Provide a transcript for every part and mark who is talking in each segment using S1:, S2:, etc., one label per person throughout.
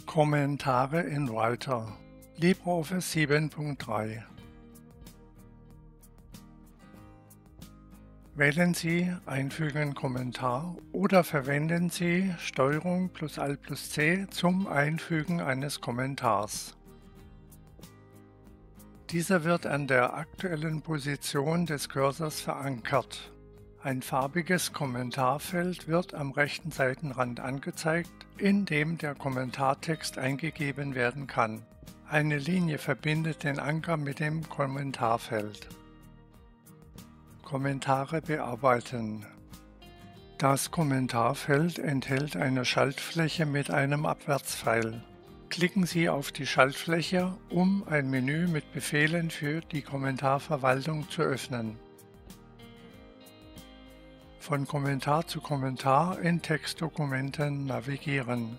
S1: Kommentare in Writer LibreOffice 7.3. Wählen Sie Einfügen Kommentar oder verwenden Sie STRG + Alt + C zum Einfügen eines Kommentars. Dieser wird an der aktuellen Position des Cursors verankert. Ein farbiges Kommentarfeld wird am rechten Seitenrand angezeigt, in dem der Kommentartext eingegeben werden kann. Eine Linie verbindet den Anker mit dem Kommentarfeld. Kommentare bearbeiten. Das Kommentarfeld enthält eine Schaltfläche mit einem Abwärtspfeil. Klicken Sie auf die Schaltfläche, um ein Menü mit Befehlen für die Kommentarverwaltung zu öffnen. Von Kommentar zu Kommentar in Textdokumenten navigieren.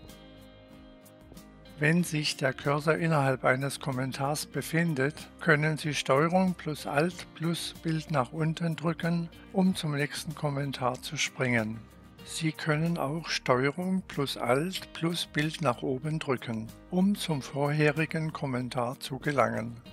S1: Wenn sich der Cursor innerhalb eines Kommentars befindet, können Sie STRG + Alt + Bild nach unten drücken, um zum nächsten Kommentar zu springen. Sie können auch STRG + Alt + Bild nach oben drücken, um zum vorherigen Kommentar zu gelangen.